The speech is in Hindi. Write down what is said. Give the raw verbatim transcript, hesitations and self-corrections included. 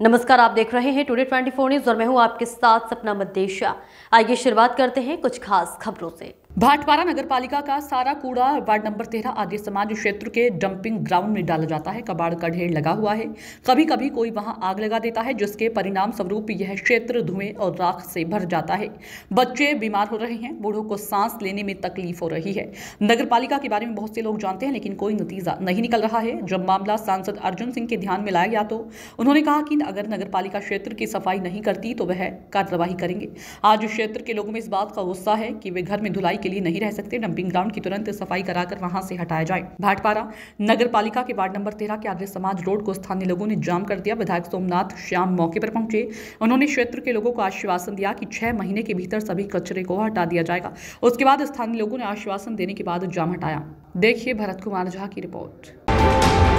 नमस्कार, आप देख रहे हैं टुडे ट्वेंटी फोर न्यूज और मैं हूं आपके साथ सपना मदेशिया। आइए शुरुआत करते हैं कुछ खास खबरों से। भाटपारा नगर पालिका का सारा कूड़ा वार्ड नंबर तेरह आदि समाज क्षेत्र के डंपिंग ग्राउंड में डाला जाता है। कबाड़ का ढेर लगा हुआ है। कभी कभी कोई वहां आग लगा देता है, जिसके परिणाम स्वरूप यह क्षेत्र धुएं और राख से भर जाता है। बच्चे बीमार हो रहे हैं, बूढ़ों को सांस लेने में तकलीफ हो रही है। नगर पालिका के बारे में बहुत से लोग जानते हैं, लेकिन कोई नतीजा नहीं निकल रहा है। जब मामला सांसद अर्जुन सिंह के ध्यान में लाया गया तो उन्होंने कहा कि अगर नगर पालिका क्षेत्र की सफाई नहीं करती तो वह कार्रवाई करेंगे। आज क्षेत्र के लोगों में इस बात का गुस्सा है कि वे घर में धुलाई के लिए नहीं रह सकते। डंपिंग ग्राउंड की तुरंत सफाई कराकर वहां से हटाया जाए। भाटपारा नगर पालिका के वार्ड नंबर तेरह के आर्य समाज रोड को स्थानीय लोगों ने जाम कर दिया। विधायक सोमनाथ श्याम मौके पर पहुंचे। उन्होंने क्षेत्र के लोगों को आश्वासन दिया कि छह महीने के भीतर सभी कचरे को हटा दिया जाएगा। उसके बाद स्थानीय लोगों ने आश्वासन देने के बाद जाम हटाया। देखिए भरत कुमार झा की रिपोर्ट।